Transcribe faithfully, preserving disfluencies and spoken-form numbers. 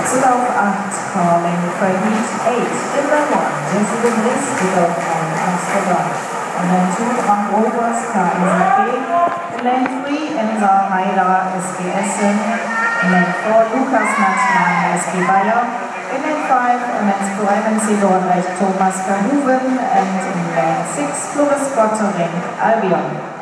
Zulauf acht, calling for heat eight. In lane one, Jesse de Vries, Zulauf nine, Amsterdam. In lane two, Frank Robers, K S B. In lane three, Enza Haidar, S G Essen. In lane four, Lukas Matzmann, S G Bayer. In lane five, Men's Pro M M C Dordrecht, Thomas Verhoeven. And in lane six, Floris Gottering, Albion.